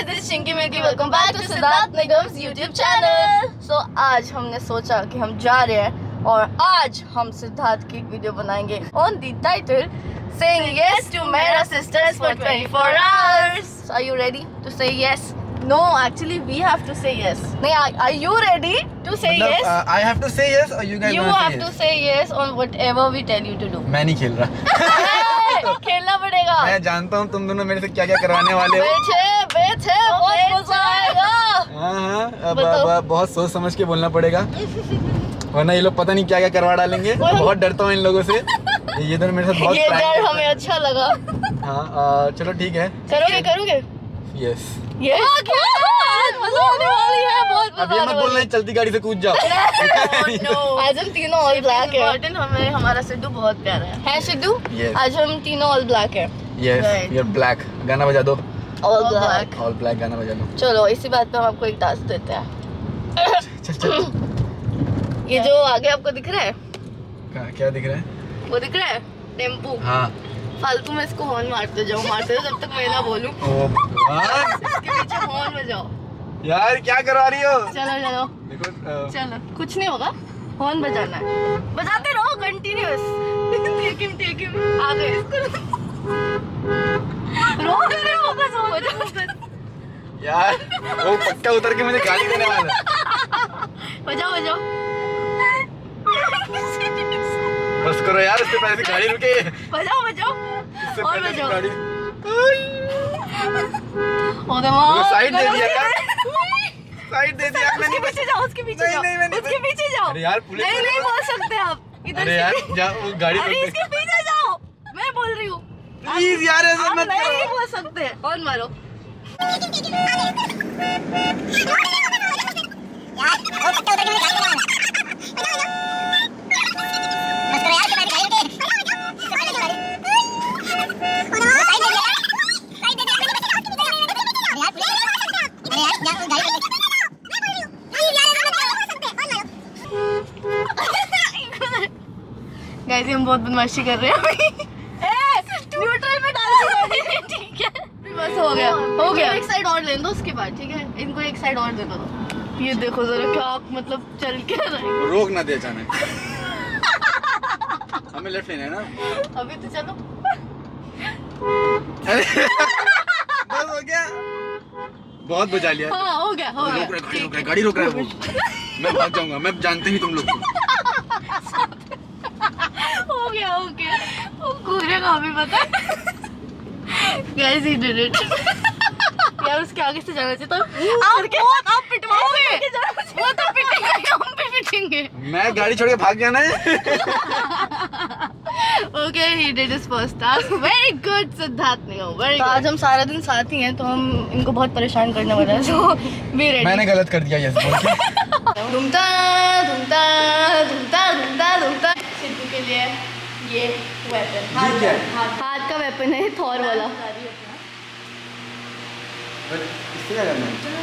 guys, this is Chinky Milky. Welcome back to Siddharth Nigam's YouTube channel. So आज हमने सोचा कि हम जा रहे हैं और आज हम सिद्धार्थ की एक वीडियो बनाएंगे on the title saying yes to Mera Sisters for 24 hours. So are you ready to say yes? No, actually we have to say yes. नहीं, are you ready to say yes? I have to say yes or you guys You have to say yes on whatever we tell you to do. मैं नहीं खेल रहा। खेलना पड़ेगा। मैं जानता हूँ तुम दोनों मेरे से क्या क्या करवाने वाले हो। बैठे बहुत मजा आएगा। हाँ, अब बहुत सोच समझ के बोलना पड़ेगा, वरना ये लोग पता नहीं क्या क्या करवा डालेंगे। बहुत डरता हूँ इन लोगों से। ये दोनों मेरे साथ बहुत ये डर हमें अच्छा लगा। हाँ, चलो ठीक है। करोगे? यस। मजा आने वाली है, बहुत मजा अब ये मत बोलना है चलती गाड़ी से कूद जाओ। आज हम तीनों ऑल ब्लैक है। हमें हमारा सिद्धू बहुत प्यारा है सिद्धू? आज हम तीनों ऑल ब्लैक है। Yes, you are black. गाना बजा दो। ऑल ब्लैक गाना बजा दो। चलो इसी बात पे हम आपको एक टास्क देते हैं। चल। ये जो आगे आपको दिख रहा है, क्या दिख रहा है? वो दिख रहा है टेम्पू। हाँ, फालतू में इसको हॉर्न मारते जाओ जब तक मैं ना बोलूं। इसके पीछे हॉर्न बजाओ। यार क्या करवा रही हो? चलो देखो, चलो कुछ नहीं होगा, हॉर्न बजाना है, बजाते रहो कंटिन्यूअस। टेक हिम आगे इसको रोक रहे हो बस। यार वो पक्का उतर के मुझे गाली देने वाला है। बजाओ। बस करो यार, इससे पहले गाड़ी रुके। बजाओ और बजाओ। साइड दे दिया यार, साइड दे दिया। उसके पीछे जाओ। उसके पीछे जाओ। अरे यार पुलिस नहीं बोल सकते आप इधर। अरे यार जाओ, वो गाड़ी इसके पीछे जाओ, मैं बोल रही हूँ। प्लीज यार ऐसा मत करो। नहीं बोल सकते, और मारो। गाइस हम बहुत बदमाशी कर रहे हैं अभी। न्यूट्रल में डाल के ठीक है, बस हो गया। एक साइड और ले दो उसके बाद, ठीक है? इनको एक साइड और दे दो। ये देखो जरा क्या मतलब चल के रहा है। रोक ना दे अचानक। हमें लेफ्ट लेना है ना अभी तो चलो। बस हो गया, बहुत बजा लिया। हाँ हो गया। गाड़ी रोक रहा है वो। मैं भाग जाऊंगा, मैं जानते ही तुम लोग को। हो गया वो कूदेगा अभी, पता है? Guys, he did it. यार उसके आगे से जाना चाहिए। तो आप पिटवाओगे, वो तो पिटेंगे, हम भी पिटेंगे। मैं गाड़ी छोड़ के भाग गया ना। Okay, he did his first task. Very good, Siddharth Nigam. Very good. आज हम सारा दिन साथ ही हैं, तो हम इनको बहुत परेशान करने वाले हैं। So be ready. मैंने गलत कर दिया यस बोल के। धुमता। सिद्धू के लिए ये वेपन, हाथ का वेपन है, थॉर वाला। इससे क्या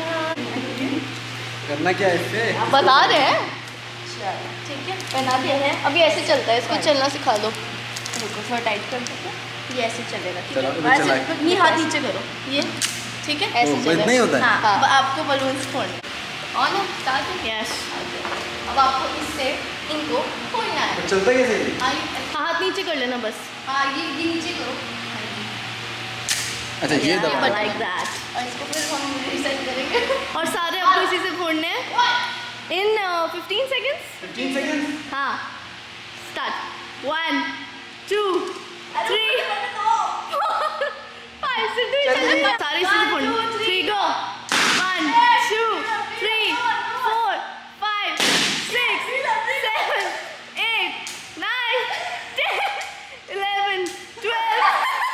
करना क्या है इससे? बता रहे हैं। ठीक है, पहना दिया है। अभी ऐसे चलता है, इसको चलना सिखा दो। रुको थोड़ा टाइट कर दो, ये ऐसे चलेगा। ठीक है, ये हाथ नीचे करो, ये ठीक है, ऐसे चलेगा। नहीं होता है। हाँ, आपको बलून्स फोड़ने। ऑन है, स्टार्ट। यस, अब आपको इससे इनको फोड़ना है। चलता कैसे? हाथ नीचे कर लेना बस। हाँ, ये नीचे करो। अच्छा ये दबा। Like that. और इसको फिर हम रीसेट करेंगे। और सारे आपको इसी से फोड़ने हैं इन 15 सेकंड्स। हाँ, स्टार्ट। 1 2 3 4 5 सारे इसी से फोड़ने। 3 गो। 1 2 3 4 5 6 7 8 9 10 11 12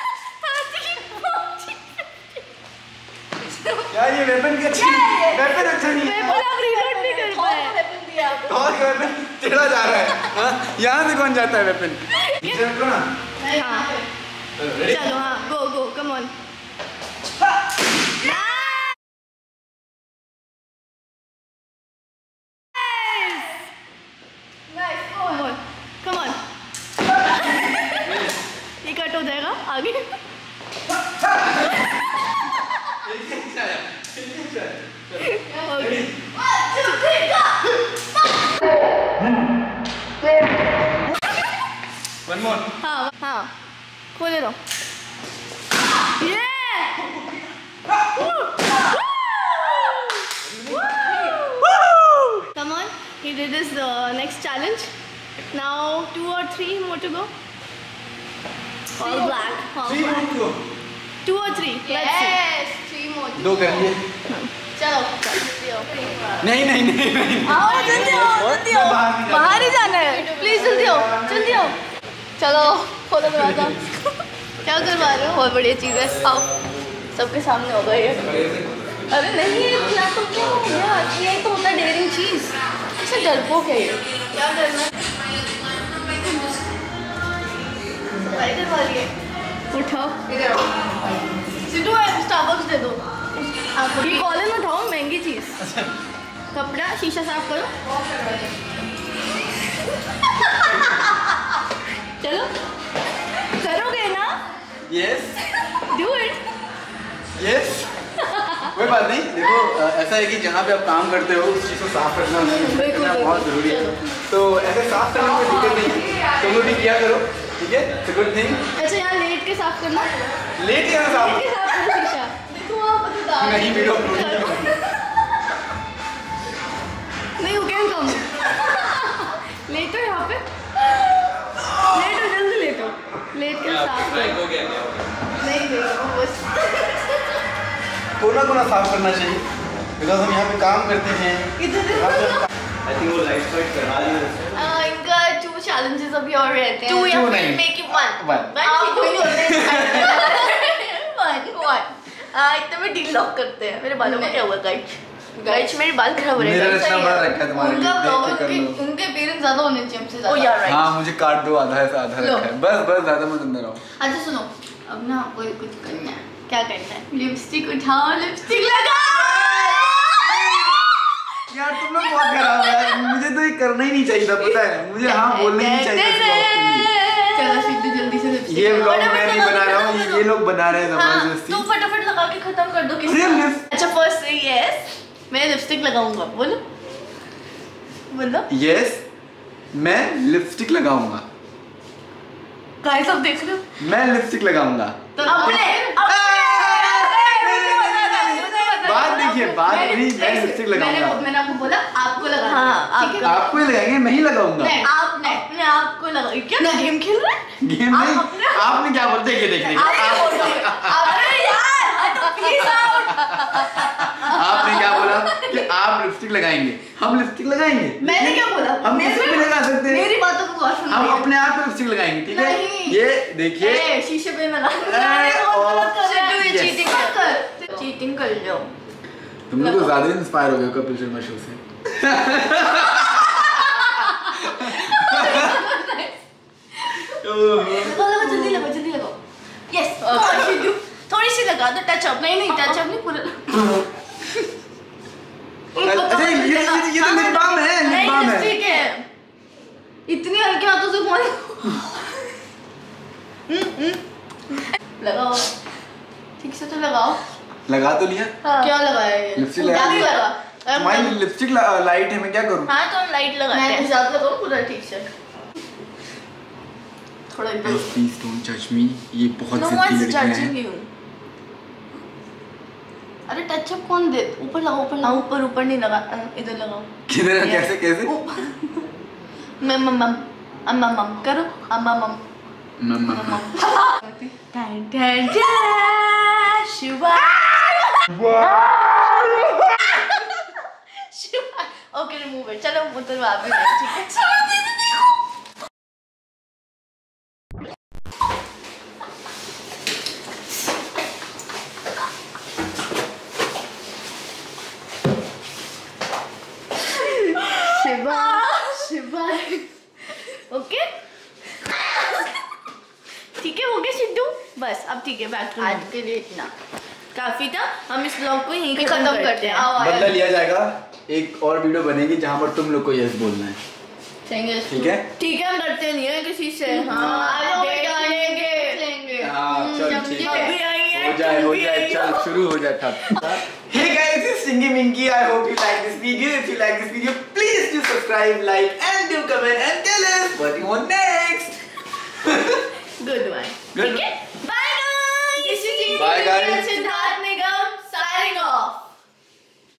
यार ये वेपन की अच्छी वेपन अच्छा नहीं है। आप रीलोड नहीं कर पाए। वेपन दिया आपको। और वेपन टेढ़ा जा रहा है। हाँ, यहाँ से कौन जाता है वेपन? नीचे रखो ना। हाँ चलो, हाँ go come on. Come on. ये कट हो जाएगा आगे। One more. हाँ हाँ खोले दो। Come on, he did his next challenge. Now 2 or 3 more to go. All black. All black. 2 or 3. Let's see. Yes, 3 more. 2 कर लिए। चलो नहीं नहीं नहीं नहीं। आओ जल्दी आओ बाहर ही जाना है प्लीज जल्दी आओ चलो खोलो दरवाजा क्या करवा रहे हो बहुत बढ़िया चीज़ है आओ सबके सामने होगा ये अरे नहीं इतना तो क्या हो गया ये तो होता है डेयरिंग चीज़ ऐसे डरपोक है ये क्या करना है उठाओ। इधर आओ सिद्धू स्टारबक्स दे दो ये कॉलम उठाओ महंगी चीज। कपड़ा शीशा साफ करो। चलो करोगे ना? Yes. Do it. Yes. कोई बात नहीं देखो ऐसा है कि जहाँ पे आप काम करते हो उस चीज़ को साफ रखना बहुत जरूरी है तो ऐसे साफ करने में दिक्कत नहीं है तुम लोग भी किया करो ठीक है इट्स अ गुड थिंग। अच्छा यहाँ लेट के साफ करना लेट के साफ करो शीशा नहीं वीडियो नहीं यू कैन कम लेटो यहाँ पे लेटो जल्दी लेटो लेट के साफ करो नहीं बस कोना कोना साफ करना चाहिए बिकॉज हम यहाँ पे काम करते हैं। आई थिंक वो लाइफ स्टाइल करा ली इनका 2 challenges अभी और रहते हैं 2 या फिर मेक इट 1 इतना में डील लॉक करते हैं मेरे बालों में क्या हुआ गाइस मेरे बाल खराब हो रहे हैं मेरा रिश्ता बड़ा रखा है तुम्हारे लिए उनके पेरेंट्स ज्यादा होने चाहिए हमसे ज्यादा यार राइट हाँ मुझे काट दो आधा है आधा रखा है बस ज्यादा मत अंदर आओ। अच्छा सुनो अब ना आपको कुछ करना है क्या करना है लिपस्टिक उठाओ लिपस्टिक लगाओ यार तुम लोग बहुत खराब है मुझे तो ये करना ही नहीं चाहिए था पता है मुझे हाँ बोलना ही नहीं चाहिए था चलो सिद्धू जल्दी से लिपस्टिक ये व्लॉग मैं नहीं बना रहा हूँ ये लोग बना रहे हैं जबरदस्ती। तू फटाफट लगा के खत्म कर दो किसी अच्छा फर्स्ट से यस मैं लिपस्टिक लगाऊंगा बोलो बोलो यस मैं लिपस्टिक लगाऊंगा गाइस आप देख रहे हो मैं लिपस्टिक लगाऊंगा बात देखिए बात नहीं मैं लिपस्टिक लगाऊंगा मैंने आपको बोला आपको लगाना हाँ आपको ही लगाएंगे मैं ही लगाऊंगा आपने अपने आप को लगाइए क्या ना गेम खेल रहे हैं गेम नहीं आपने क्या बोलते हैं देखिए आपने क्या बोला कि आप लिपस्टिक लगाएंगे हम लिपस्टिक लगाएंगे मैंने क्या बोला हम लिपस्टिक भी लगा सकते हैं मेरी बातों को गौर से हम अपने आप पे लिपस्टिक लगाएंगे ठीक है ये देखिए शीशे पे लगा चीटिंग कर लो तुम लोग तो ज्यादा इंस्पायर हो गए कपिल शर्मा शो से जल्दी लगाओ यस थोड़ी सी लगा दो टच अप नहीं टच अप नहीं पूरा अच्छा ये तो लिप बाम है लिप बाम है ठीक है इतनी हल्के हाथों से कौन लगाओ ठीक से तो लगाओ लगा तो लिया क्या लगाया ये लिपस्टिक लगा तुम्हारी लिपस्टिक लाइट है मैं क्या करूं हाँ तो हम लाइट लगाते हैं ज्यादा लगाओ पूरा ठीक से थोड़ा प्लीज डोंट जज मी ये बहुत जिद्दी लड़कियां हैं अरे टच अप कौन दे ऊपर लगाओ ऊपर नहीं लगा इधर लगाओ किधर कैसे मम करो मम शिवा ओके रिमूव इट चलो उधर आप भी ठीक है शिवा ओके ठीक है हो गया सिद्धू बस अब ठीक है बैक आज के लिए इतना काफी था हम इस ब्लॉग को यहीं खत्म करते हैं बदला लिया जाएगा एक और वीडियो बनेगी जहाँ पर तुम लोग को यस बोलना है ठीक है हम डरते नहीं है किसी से हाँ लेंगे हाँ हो जाए चल शुरू हो जाए ठप. Hey guys, it's Stingy Minky. I hope you like this video. If you like this video, please do subscribe, like, and do comment and tell us what you want next. Good one. Good. ठीक है.